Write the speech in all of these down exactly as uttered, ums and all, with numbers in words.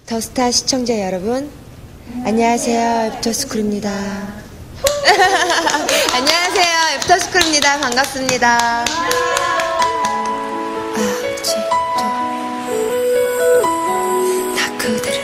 더스타 시청자 여러분, 안녕하세요. 애프터스쿨입니다. 안녕하세요. 애프터스쿨입니다. 반갑습니다. 아, 그치. 다 그대를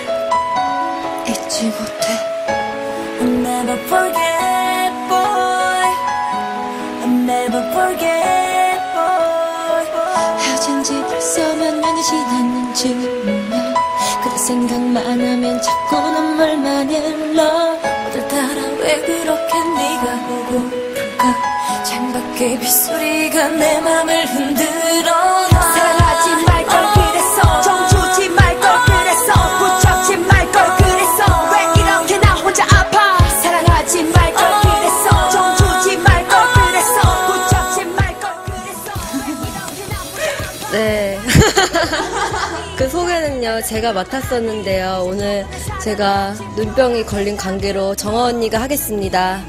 잊지 못해. I'll never forget, boy. I'll never forget, boy. 헤어진 지 벌써 몇 년이 지났는지 몰라. 그대 생각만 하면 자꾸 눈물만 흘러. 오늘따라 왜 그렇게 네가 보고픈가. 창밖의 빗소리가 내 맘을 흔들어. 사랑하지 말걸 그랬어. 정 주지 말걸 그랬어. 붙잡지 말걸 그랬어. 왜 이렇게 나 혼자 아파. 사랑하지 말걸 그랬어. 정 주지 말걸 그랬어. 붙잡지 말걸 그랬어. 왜 이렇게 나 혼자 아파. 네. 그 소개는요, 제가 맡았었는데요. 오늘 제가 눈병이 걸린 관계로 정아 언니가 하겠습니다.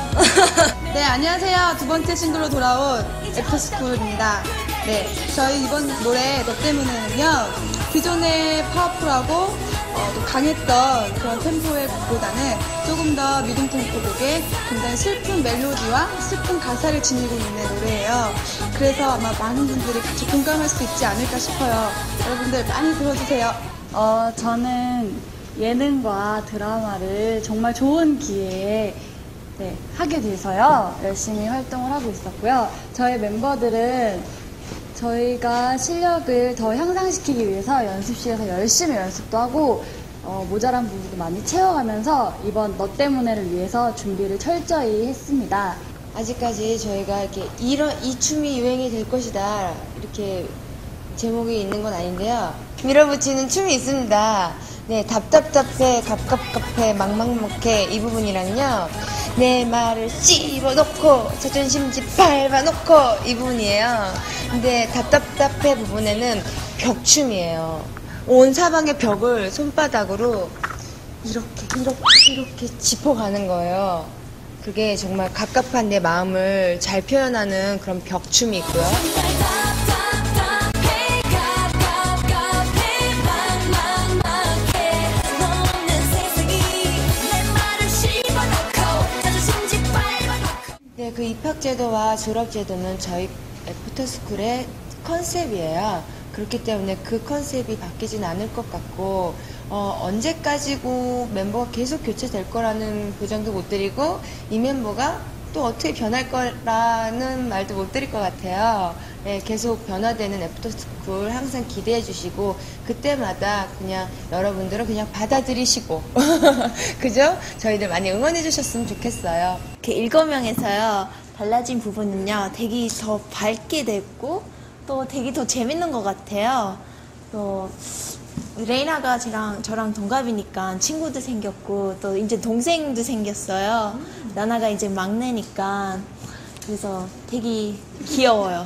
네, 안녕하세요. 두 번째 싱글로 돌아온 애프터스쿨입니다. 네, 저희 이번 노래 너 때문에는요, 기존의 파워풀하고 어, 또 강했던 그런 템포의 곡보다는 조금 더 미디움 템포 곡에 굉장히 슬픈 멜로디와 슬픈 가사를 지니고 있는 노래예요. 그래서 아마 많은 분들이 같이 공감할 수 있지 않을까 싶어요. 여러분들 많이 들어주세요. 어, 저는 예능과 드라마를 정말 좋은 기회에 네, 하게 돼서요. 열심히 활동을 하고 있었고요. 저희 멤버들은 저희가 실력을 더 향상시키기 위해서 연습실에서 열심히 연습도 하고 어, 모자란 부분도 많이 채워가면서 이번 너 때문에를 위해서 준비를 철저히 했습니다. 아직까지 저희가 이렇게 이런 이 춤이 유행이 될 것이다 이렇게 제목이 있는 건 아닌데요. 밀어붙이는 춤이 있습니다. 네, 답답답해, 갑갑갑해, 막막막해 이 부분이랑요. 내 말을 씹어놓고 자존심 짓밟아놓고 이 부분이에요. 근데 답답답해 부분에는 벽춤이에요. 온 사방의 벽을 손바닥으로 이렇게 이렇게 이렇게 짚어가는 거예요. 그게 정말 갑갑한 내 마음을 잘 표현하는 그런 벽춤이 있고요. 네, 그 입학제도와 졸업제도는 저희 애프터스쿨의 컨셉이에요. 그렇기 때문에 그 컨셉이 바뀌진 않을 것 같고, 어, 언제까지고 멤버가 계속 교체될 거라는 보장도 못 드리고, 이 멤버가 또 어떻게 변할 거라는 말도 못 드릴 것 같아요. 네, 계속 변화되는 애프터스쿨 항상 기대해 주시고, 그때마다 그냥 여러분들은 그냥 받아들이시고, 그죠? 저희들 많이 응원해 주셨으면 좋겠어요. 이렇게 일거명에서요, 달라진 부분은요, 되게 더 밝게 됐고, 또 되게 더 재밌는 것 같아요. 또, 레이나가 저랑, 저랑 동갑이니까 친구도 생겼고, 또 이제 동생도 생겼어요. 나나가 이제 막내니까. 그래서 되게 귀여워요.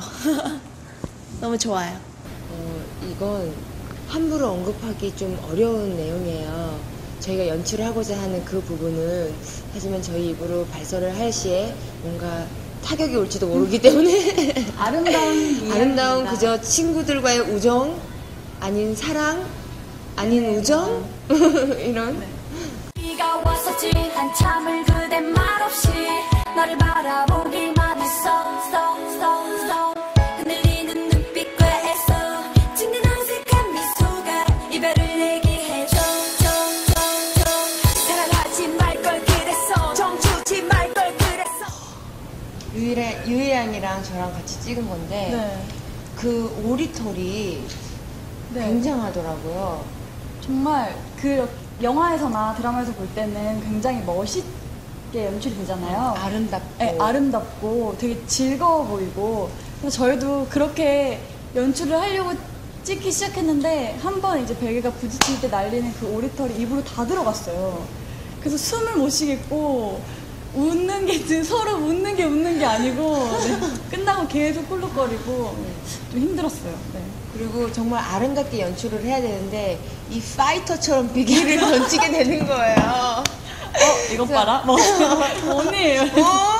너무 좋아요. 어, 이건 함부로 언급하기 좀 어려운 내용이에요. 저희가 연출을 하고자 하는 그 부분은 하지만 저희 입으로 발설을 할 시에 뭔가 타격이 올지도 모르기 때문에 아름다운 아름다운 그저 친구들과의 우정 아닌 사랑 아닌 우정 이런 비가 왔었지 한참을 그대 말없이 나를 바라보기만 했어 so, so, so. 흔들리는 눈빛과에서 찍는 어색한 미소가 이별을 얘기해줘 줘, 줘, 줘. 사랑하지 말걸 그랬어 정주지 말걸 그랬어. 유일한, 유일양이랑 저랑 같이 찍은 건데 네. 그 오리털이 네. 굉장하더라고요. 정말 그 영화에서나 드라마에서 볼 때는 굉장히 멋있게 연출이 되잖아요. 아름답고 네, 아름답고 되게 즐거워 보이고. 그래서 저희도 그렇게 연출을 하려고 찍기 시작했는데 한 번 이제 베개가 부딪힐 때 날리는 그 오리털이 입으로 다 들어갔어요. 그래서 숨을 못 쉬겠고 웃는 게 서로 웃는 게 웃는 게 아니고 네, 끝나고 계속 꿀룩거리고 좀 힘들었어요. 네. 그리고 정말 아름답게 연출을 해야 되는데 이 파이터처럼 비기를 던지게 되는 거예요. 어, 이것 봐라. 뭐, 뭐니? 어?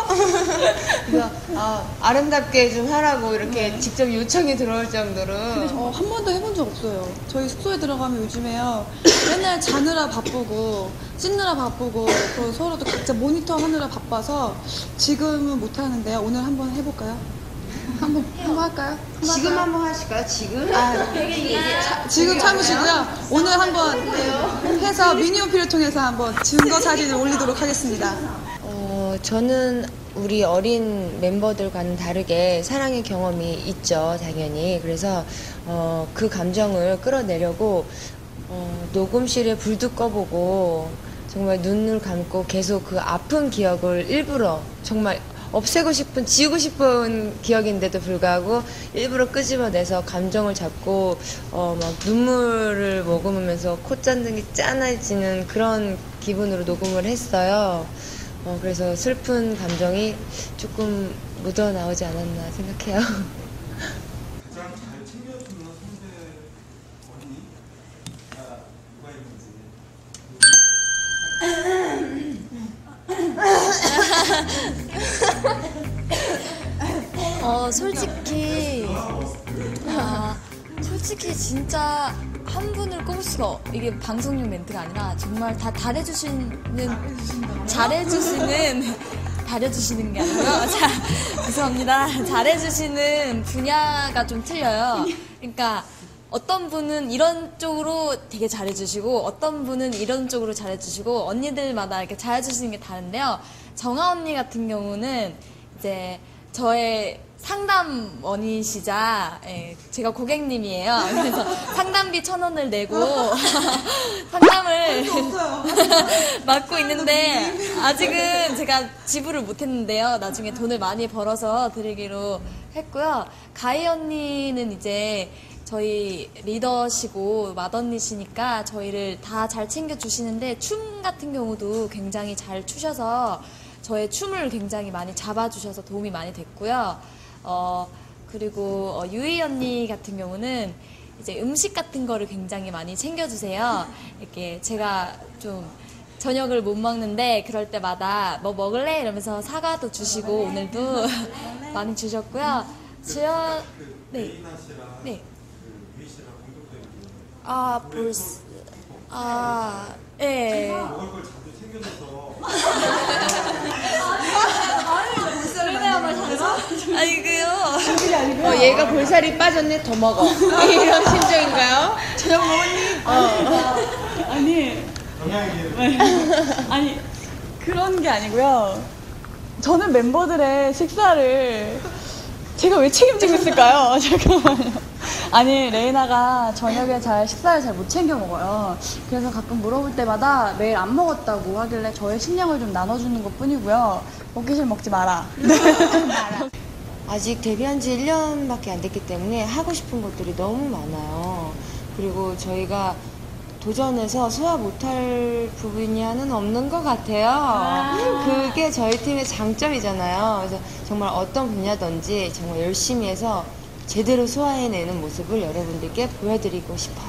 그래서 아, 아름답게 좀 하라고 이렇게 직접 요청이 들어올 정도로. 어, 한 번도 해본 적 없어요. 저희 숙소에 들어가면 요즘에요. 맨날 자느라 바쁘고 씻느라 바쁘고 그리고 서로도 각자 모니터 하느라 바빠서 지금은 못 하는데요. 오늘 한번 해볼까요? 한번 한번 할까요? 한번 지금 할까요? 한번 하실까요? 지금? 아, 지금 참으시고요. 오늘 한번 해서 미니홈피를 통해서 한번 증거 사진을 올리도록 하겠습니다. 어, 저는 우리 어린 멤버들과는 다르게 사랑의 경험이 있죠, 당연히. 그래서 어, 그 감정을 끌어내려고 어, 녹음실에 불도 꺼보고 정말 눈을 감고 계속 그 아픈 기억을 일부러 정말 없애고 싶은, 지우고 싶은 기억인데도 불구하고 일부러 끄집어내서 감정을 잡고 어, 막 눈물을 머금으면서 콧잔등이 짠해지는 그런 기분으로 녹음을 했어요. 어, 그래서 슬픈 감정이 조금 묻어나오지 않았나 생각해요. 가장 잘 챙겨주는 선배 언니가 누가 있는지. 어, 솔직히, 아, 솔직히 진짜 한 분을 꼽을 수가, 없- 이게 방송용 멘트가 아니라 정말 다 잘해주시는, 잘해주시는, 잘해주시는 게 아니고요. 자, 죄송합니다. 잘해주시는 분야가 좀 틀려요. 그러니까 어떤 분은 이런 쪽으로 되게 잘해주시고 어떤 분은 이런 쪽으로 잘해주시고 언니들마다 이렇게 잘해주시는 게 다른데요. 정아 언니 같은 경우는 이제 저의 상담원이시자, 예, 제가 고객님이에요. 그래서 상담비 천 원을 내고 상담을 맡고 있는데 아직은 제가 지불을 못했는데요. 나중에 돈을 많이 벌어서 드리기로 했고요. 가희 언니는 이제 저희 리더시고 맏언니시니까 저희를 다 잘 챙겨주시는데 춤 같은 경우도 굉장히 잘 추셔서 저의 춤을 굉장히 많이 잡아주셔서 도움이 많이 됐고요. 어, 그리고 어, 유희 언니 같은 경우는 이제 음식 같은 거를 굉장히 많이 챙겨주세요. 이렇게 제가 좀 저녁을 못 먹는데 그럴 때마다 뭐 먹을래? 이러면서 사과도 주시고 오늘도 많이 주셨고요. 주연, 네. 레이나 씨랑 네. 그 유희 씨랑 공통점이 있는 아, 벌써, 아, 예. 먹을 걸 자주 챙겨줘서 아이고요. 어, 얘가 볼살이 빠졌네, 더 먹어. 이런 심정인가요? 저녁 먹었니? 아니, 영양이 아니 그런 게 아니고요. 저는 멤버들의 식사를 제가 왜 책임지고 있을까요? 잠깐만요. 아니, 레이나가 저녁에 잘 식사를 잘 못 챙겨 먹어요. 그래서 가끔 물어볼 때마다 매일 안 먹었다고 하길래 저의 식량을 좀 나눠주는 것 뿐이고요. 먹기 싫으면 먹지 마라. 아직 데뷔한 지 일 년밖에 안 됐기 때문에 하고 싶은 것들이 너무 많아요. 그리고 저희가 도전해서 소화 못할 부분이 하나는 없는 것 같아요. 그게 저희 팀의 장점이잖아요. 그래서 정말 어떤 분야든지 정말 열심히 해서 제대로 소화해내는 모습을 여러분들께 보여드리고 싶어요.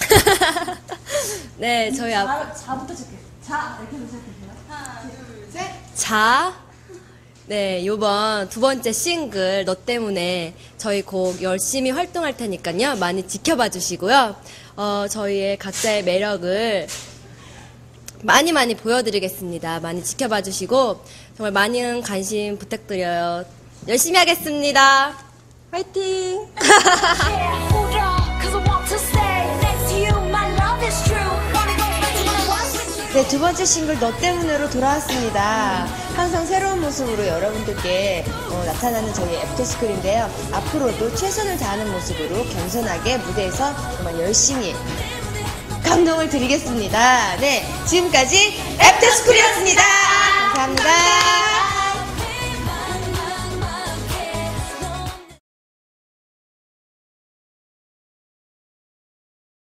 네, 저희 앞. 자부터 시작해. 자, 이렇게 시작해주세요. 하나, 둘, 셋. 자, 네, 요번 두 번째 싱글 너 때문에 저희 곡 열심히 활동할 테니까요. 많이 지켜봐 주시고요. 어, 저희의 각자의 매력을 많이 많이 보여드리겠습니다. 많이 지켜봐 주시고 정말 많은 관심 부탁드려요. 열심히 하겠습니다. 화이팅! 네, 두 번째 싱글 너 때문에로 돌아왔습니다. 항상 새로운 모습으로 여러분들께 어, 나타나는 저희 애프터스쿨인데요. 앞으로도 최선을 다하는 모습으로 겸손하게 무대에서 정말 열심히 감동을 드리겠습니다. 네, 지금까지 애프터스쿨이었습니다. 감사합니다.